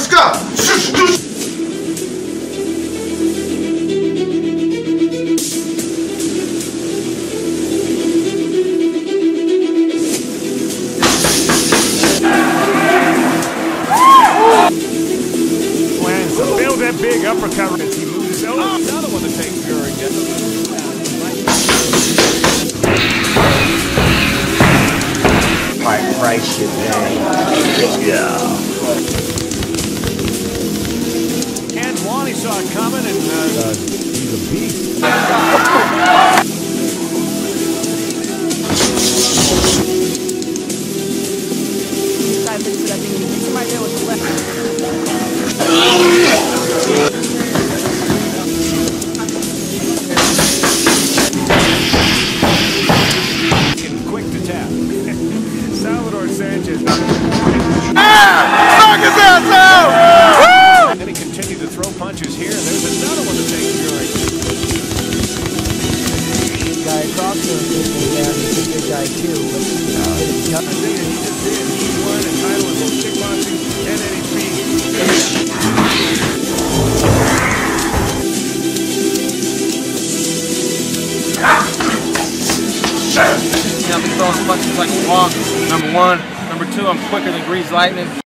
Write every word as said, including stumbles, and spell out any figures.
go! Plans to build that big uppercut as he moves over. Oh, another one to take Fury. Right, right shit, man. Yeah. And Wally saw it coming, and uh, uh, he's a beast. Right there with the left. Quick to tap. Salvador Sanchez. Ah! Knock his ass out! Woo! And then he continued to throw punches here. There's another one to take Fury. Guy across the down, he's a big guy too. But, uh, I think he just did. He won a title in both kickboxing and N H B. Yeah, I've been throwing punches like a walk. Number one. Number two, I'm quicker than greased lightning.